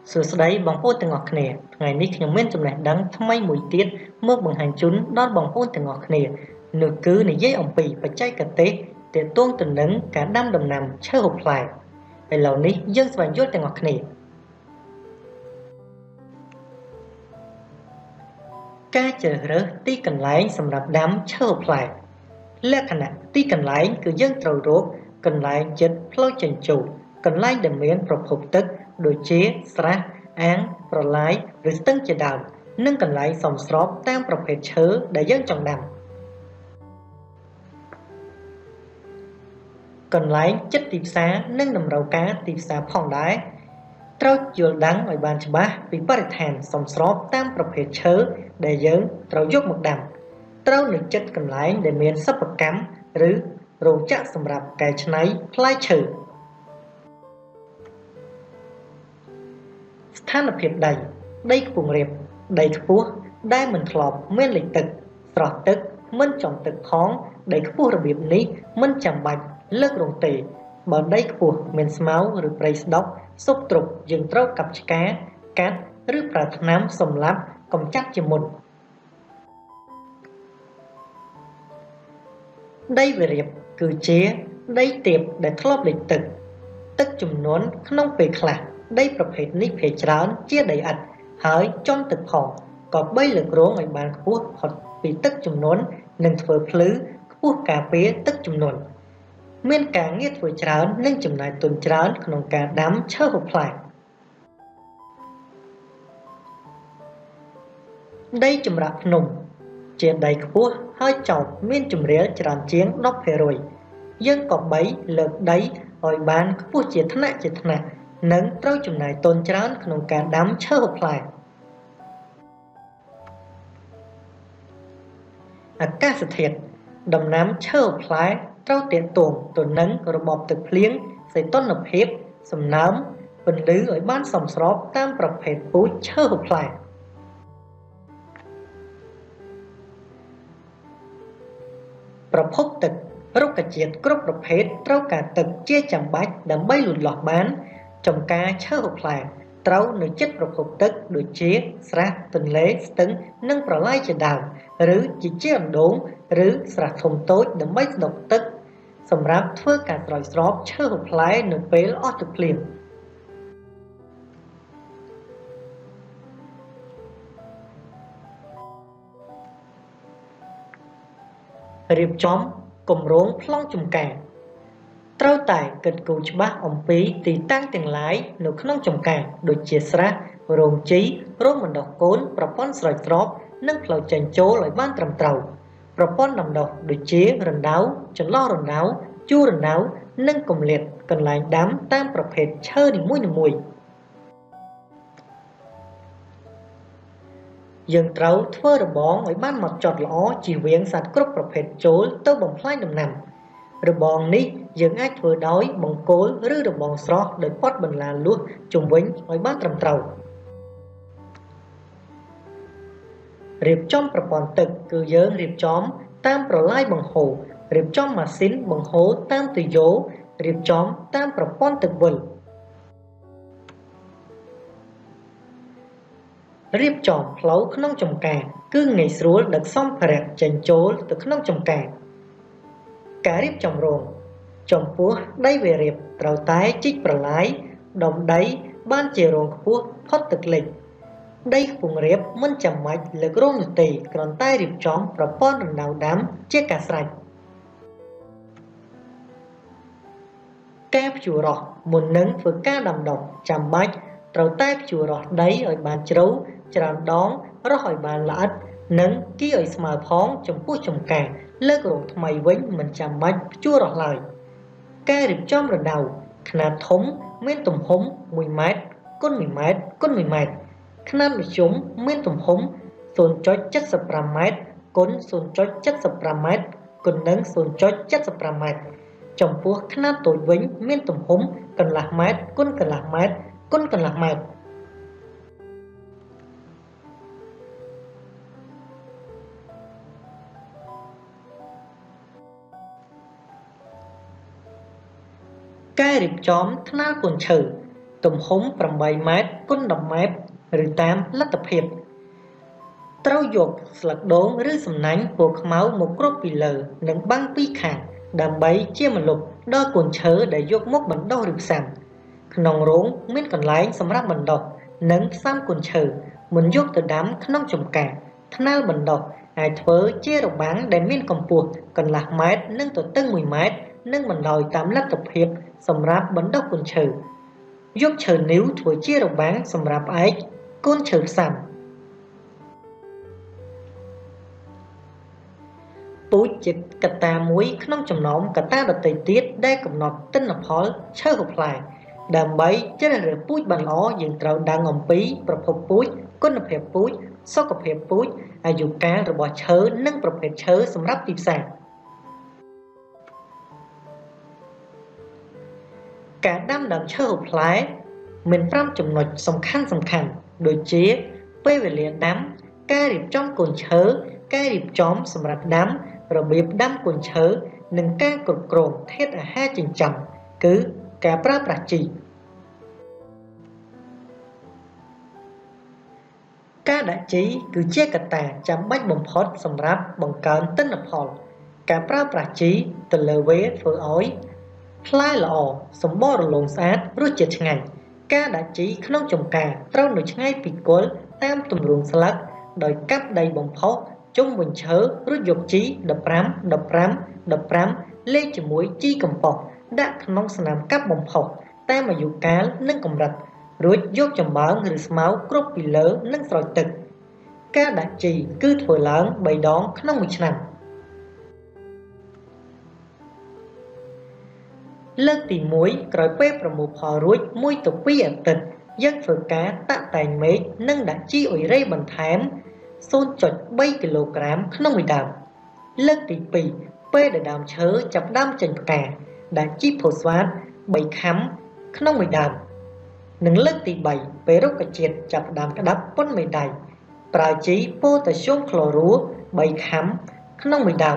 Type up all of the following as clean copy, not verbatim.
សួស្តីបងប្អូនទាំងអស់គ្នាថ្ងៃនេះខ្ញុំមានចំណេះដឹងថ្មីមួយទៀតមកបង្ហាញជូនដល់បងប្អូនទាំងអស់គ្នានោះគឺនិយាយអំពីបច្ចេកទេសទាក់ទងទៅនឹងការដាំដំណាំឈើហូបផ្លែឥឡូវនេះយើងស្វែងយល់ទាំងអស់គ្នាការជ្រើសរើសទីកន្លែងសម្រាប់ដាំឈើហូបផ្លែលក្ខណៈទីកន្លែងគឺយើងត្រូវរកកន្លែងជិតផ្លូវចេញចូលកន្លែងដែលមានប្រភពទឹកដូចជាស្រះអាងប្រឡាយឬស្ទឹងជាដើមនិងកន្លែងសមស្របតាមប្រភេទឈើដែលយើងចង់ដាំកន្លែងជិតទីផ្សារនិងតម្រូវការទីផ្សារផងដែរត្រូវយល់ដឹងឲ្យបានច្បាស់ពីបរិស្ថានសមស្របតាមប្រភេទឈើដែលយើងត្រូវយកមកដាំត្រូវនៅជិតកន្លែងដែលមានសិប្បកម្មឬរោងចក្រសម្រាប់កែច្នៃផ្លែឈើស្ថានភាពដីខ្ពង់រាបដីខ្ពស់ដែលមិនធ្លាប់មានលិចទឹកស្រស់ទឹកមិនចំទឹកផងដីខ្ពស់របៀបនេះមិនចាំបាច់លើករងទេបើដីខ្ពស់មានស្មៅឬព្រៃស្ដុកស៊ុបទ្រុបយើងត្រូវកាប់ឆ្ការកាត់ឬប្រើថ្នាំសម្លាប់កម្ចាត់ជាមុនដីវារាបគឺជាដីទាបដែលធ្លាប់លិចទឹកជំនន់ក្នុងពេលខ្លះដីប្រភេទនេះភាគច្រើនជាដីឥដ្ឋហើយចំទឹកផងក៏បីលើករងឲ្យបានខ្ពស់ផុតពីទឹកជំនន់និងធ្វើភ្លឺខ្ពស់ការពារទឹកជំនន់មានការងារធ្វើច្រើននិងចំណាយទុនច្រើនក្នុងការដាំឈើហូបផ្លែដីចម្រាក់ភ្នំជាដីខ្ពស់ហើយចោតមានជម្រាលច្រើនជាង 10% យើងក៏បីលើកដីឲ្យបានខ្ពស់ជាថ្នាក់និងត្រូវចំណាយទុនច្រើនក្នុងការដាំឈើហូបផ្លែអាកាសធាតុដំណាំឈើហូបផ្លែត្រូវទាក់ទងទៅនឹងរបបទឹកភ្លៀងសីតុណ្ហភាពសំណើមពន្លឺឲ្យបានសមស្របតាមប្រភេទពូជឈើហូបផ្លែប្រភពទឹករុក្ខជាតិគ្រប់ប្រភេទត្រូវការទឹកជាចាំបាច់ដើម្បីលូតលាស់បានចំការឈើហូបផ្លែត្រូវនៅជិតប្រភពទឹកដូចជាស្រះទន្លេស្ទឹងនិងប្រឡាយជាដើមឬជាអណ្ដូងឬស្រះធំតូចដើម្បីស្តុកទឹកសម្រាប់ធ្វើការស្រោចស្រពឈើហូបផ្លែនៅពេលអស់ទឹកភ្លៀងរៀបចំគម្រោងប្លង់ចម្ការត្រូវតែគិតគូរច្បាស់អំពីទីតាំងទាំងឡាយនៅក្នុងចម្ការដូចជាស្រះរោងជីរោងបណ្ដុះកូនប្រព័ន្ធស្រោចស្រពនិងផ្លូវចេញចូលឲ្យបានត្រឹមត្រូវប្រព័ន្ធដាំដុះដូចជារណ្ដៅចន្លោះរណ្ដៅជួររណ្ដៅនិងគម្លាតកន្លែងដាំតាមប្រភេទឈើនីមួយៗយើងត្រូវធ្វើរបងឲ្យបានហ្មត់ចត់ល្អជៀសវាងសត្វគ្រប់ប្រភេទចូលទៅបំផ្លាញដំណាំរបងនេះយើងអាចធ្វើដោយបង្គោលឬរបងស្រស់ដោយព័ទ្ធបន្លាលួសជុំវិញឲ្យបានត្រឹមត្រូវរៀបចំប្រព័ន្ធទឹកគឺយើងរៀបចំតាមប្រឡាយបង្ហូររៀបចំម៉ាស៊ីនបង្ហូរតាមទុយោរៀបចំតាមប្រព័ន្ធទឹកវិលរៀបចំផ្លូវក្នុងចម្ការគឺងាយស្រួលដឹកសម្ភារៈចេញចូលទៅក្នុងចម្ការការរៀបចំរោងចំពោះដីវារាបត្រូវតែជីកប្រឡាយដុំដីបានជារោងខ្ពស់ផុតទឹកលិចដីខ្ពង់រាបមិនចាំបាច់លើករោងនោះទេគ្រាន់តែរៀបចំប្រព័ន្ធរណ្ដៅដាំជាការស្រេចការភ្ជួររាស់មុននឹងធ្វើការដាំដុះចាំបាច់ត្រូវតែភ្ជួររាស់ដីឲ្យបានជ្រៅច្រើនដងរាស់ឲ្យបានល្អិតនិងគីឲ្យស្មើផងចំពោះចម្ការលើករោងថ្មីវិញមិនចាំបាច់ភ្ជួររាស់ឡើយការរៀបចំរណ្ដៅខ្នាតធំមានទំហំ1ម៉ែត្រគុណ1ម៉ែត្រគុណ1ម៉ែត្រខ្នាតមធ្យមមានទំហំ 0.75 ម៉ែត្រគុណ 0.75 ម៉ែត្រគុណនឹង 0.75 ម៉ែត្រចំពោះខ្នាតតូចវិញមានទំហំកន្លះម៉ែត្រគុណកន្លះម៉ែត្រគុណកន្លះម៉ែត្រការរៀបចំថ្នាលគុនឈើទំហំ 8 ម៉ែត្រគុណ 10 ម៉ែត្រឬតាមលទ្ធភាពត្រូវយកស្លឹកដូងឬសំណាញ់ពណ៌ខ្មៅមកគ្របពីលើនិងបាំងពីខាងដើម្បីជាម្លប់ដល់កូនឈើដែលយកមកបណ្ដុះឬផ្សាំក្នុងរោងមានកន្លែងសម្រាប់បណ្ដុះនិងផ្សាំកូនឈើមិនយកទៅដាំក្នុងចម្ការថ្នាលបណ្ដុះអាចធ្វើជារបាំងដែលមានកម្ពស់កន្លះម៉ែត្រនិងទទឹង1 ម៉ែត្រនិងបណ្ដោយតាមលទ្ធភាពសម្រាប់បណ្ដុះកូនឈើយកឈើនីវធ្វើជារបាំងសម្រាប់ឯកកូនឈើផ្សាំពូជជាកត្តាមួយក្នុងចំណោមកត្តាដទៃទៀតដែលកំណត់ទិន្នផលឈើហូបផ្លែដើម្បីជ្រើសរើសពូជបានល្អយើងត្រូវដឹងអំពីប្រភពពូជគុណភាពពូជសុខភាពពូជអាយុកាលរបស់ឈើនិងប្រភេទឈើសម្រាប់ទីផ្សារការដាំដើមឈើហូបផ្លែមាន5ចំណុចសំខាន់ដូចជាពេលវេលាដាំការរៀបចំកូនឈើការរៀបចំសម្រាប់ដាំរបៀបដាំកូនឈើនិងការគ្រប់គ្រងធាតុអាហារចិញ្ចឹមគឺការប្រើប្រាស់ជីការដាក់ជីគឺជាកត្តាចាំបាច់បំផុតសម្រាប់បង្កើនទិន្នផលការប្រើប្រាស់ជីទៅលើវាធ្វើឲ្យផ្លែល្អសម្បករលោងស្អាតរសជាតិឆ្ងាញ់ការដាក់ជីក្នុងចម្ការត្រូវនៅឆ្ងាយពីគល់តាមទម្រង់ស្លឹកដោយកាប់ដីបំផុសជុំវិញឈើរួចយកជី15 លេខជាមួយជីកំប៉ុស្តដាក់ក្នុងស្នាមកាប់បំផុសតាមអាយុកាលនិងកម្រិតរួចយកចំបើងឬស្មៅគ្របពីលើនិងស្រោចទឹកការដាក់ជីគឺធ្វើឡើង3 ដងក្នុងមួយឆ្នាំលើកទី1ក្រោយពេលប្រមូលផលរួច1 ទៅ 2 អាទិត្យយើងធ្វើការតាក់តែងមែកនិងដាក់ជីអ៊ុយរ៉េបន្ថែម 0.3 គីឡូក្រាមក្នុងមួយដើមលើកទី2ពេលដែលដើមឈើចាប់ផ្ដើមចេញផ្កាដាក់ជីផូស្វាត3 ខាំក្នុងមួយដើមនិងលើកទី3ពេលរុក្ខជាតិចាប់ផ្ដើមក្តាប់ប៉ុនមេដៃប្រើជីប៉ូតាស្យូមក្លូរូ3 ខាំក្នុងមួយដើម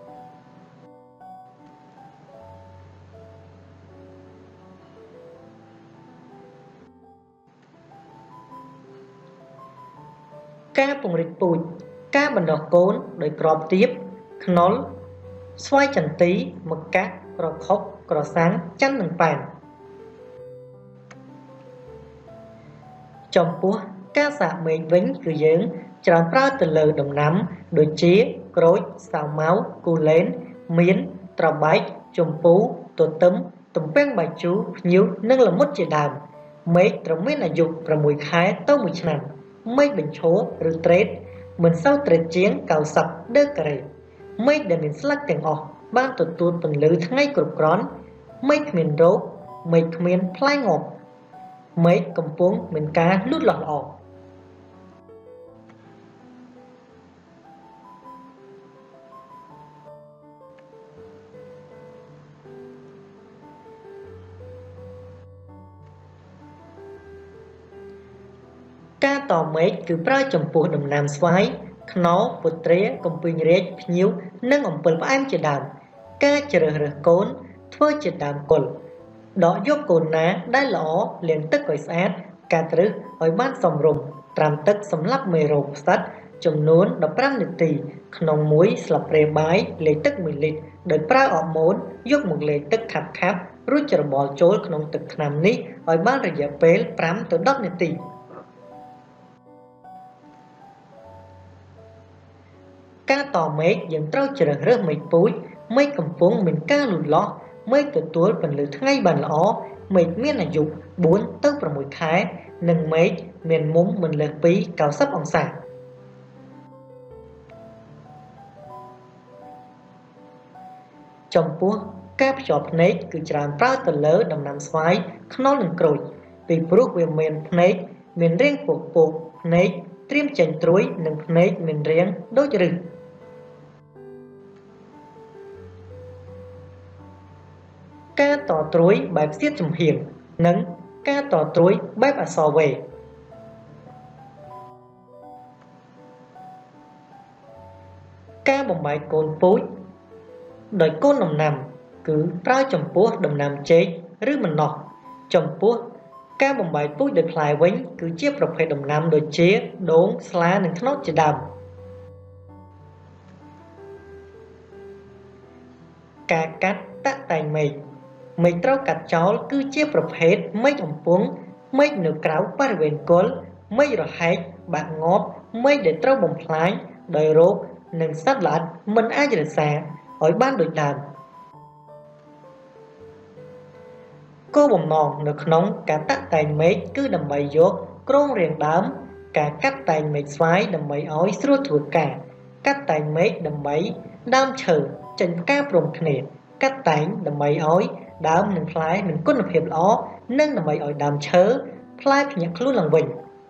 ការពង្រីកពូជការបណ្ដុះកូនដោយក្របទាបខ្នុរស្វាយចន្ទីម្កាក់ប្រខុកក្រសាំងច័ន្ទនិងប៉ែនចំពោះការសាកមែកវិញគឺយើងច្រើនប្រើទៅលើដំណាំដូចជាក្រូចសាវម៉ាវគូលែនមៀនត្របែកជំពូទទឹមទំពាំងបាយជូរភ្ញៀវនិងល្មុតជាដើមមែកត្រូវមានអាយុ6 ខែទៅ1 ឆ្នាំមែកបញ្ឈរឬត្រេតមិនសូវត្រេតជាង90 ដឺក្រេមែកដែលមានស្លឹកទាំងអស់បានទទួលពន្លឺថ្ងៃគ្រប់គ្រាន់មែកគ្មានរោគមែកគ្មានផ្លែងាប់មែកកំពុងមានការលូតលាស់ល្អការតមែកគឺប្រើចំពោះដំណាំស្វាយខ្នុរពុទ្រាកំពីងរាជភ្ញៀវនិងអំពិលផ្អែមជាដើមការជ្រើសរើសកូនធ្វើជាដើមគល់ដកយកកូនណាដែលល្អលាងទឹកឲ្យស្អាតកាត់ឫសឲ្យបានសមរម្យត្រាំទឹកសម្លាប់មេរោគផ្សិតចំនួន15 នាទីក្នុង1 ស្លាបព្រាបាយលាយទឹក1 លីត្រដោយប្រើអរម៉ូនយកមកលាយទឹកខាប់រួចច្របល់ចូលក្នុងទឹកថ្នាំនេះឲ្យបានរយៈពេល5 ទៅ 10 នាទីការតមែកយើងត្រូវជ្រើសរើសមែកពូជមែកកំពុងមានការលូតលាស់មែកទទួលពន្លឺថ្ងៃបានល្អមែកមានអាយុ4 ទៅ 6 ខែនិងមែកមានមុំមិនលើសពី90 អង្សាចំពោះការភ្ជាប់ភ្នែកគឺច្រើនប្រើទៅលើដំណាំស្វាយខ្នុរនិងក្រូចពីព្រោះវាមានភ្នែកមានរាងពកភ្នែកត្រៀមចេញត្រួយនិងភ្នែកមានរាងដូចឫសការតត្រួយបែបសៀតចំហៀងនិងការតត្រួយបែបអក្សរវេការបំបែកកូនពូជដោយកូនដំណាំគឺប្រើចំពោះដំណាំចេកឬម្នាស់ចំពោះការបំបែកពូជដោយផ្លែវិញគឺជាប្រភេទដំណាំដូចជាដូងស្លានិងត្នោតជាដើមការកាត់តាក់តែងមេឃមេឃត្រូវកាត់ចោលគឺជាប្រភេទមេឃអំពង់មេឃនៅក្រៅបរិវេណគល់មេឃរហែកបាក់ងាប់មេឃដែលត្រូវបំផ្លាញដោយរោគនិងសត្វល្អិតមិនអាចរក្សាឲ្យបានដូចដើមគោលបំណងនៅក្នុងការតាក់តែងមេឃគឺដើម្បីយកគ្រោងរាងដើមការកាត់តែងមេឃស្វាយដើម្បីឲ្យស្រួលធ្វើការកាត់តែងមេឃដើម្បីដើមឈើចេញផ្កាព្រមគ្នាកាត់តែងដើម្បីឲ្យដើមនិងផ្លែមានគុណភាពល្អនិងដើម្បីឲ្យដើមឈើផ្លែភ្ញាក់ខ្លួនឡើងវិញ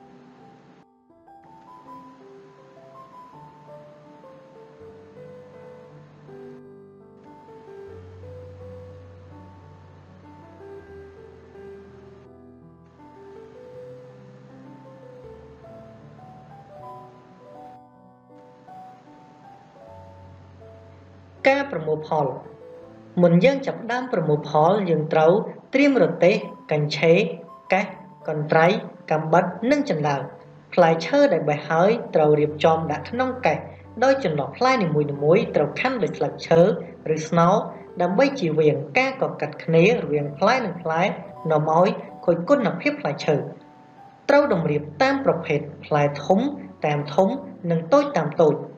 ការប្រមូលផលមុនយើងចាប់ផ្ដើមប្រមូលផលយើងត្រូវត្រៀមរទេះកញ្ឆេរកេះកន្ត្រៃកាំបិតនិងចន្លើផ្លែឈើដែលបេះហើយត្រូវរៀបចំដាក់ក្នុងកេះដោយចន្លោះផ្លែនីមួយៗត្រូវខាន់ដោយស្លឹកឈើឬស្នោដើម្បីជៀសវាងការកកាត់គ្នារវាងផ្លែនិងផ្លែនាំឲ្យខូចគុណភាពផ្លែឈើត្រូវតម្រៀបតាមប្រភេទផ្លែធំតាមធំនិងតូចតាមតូច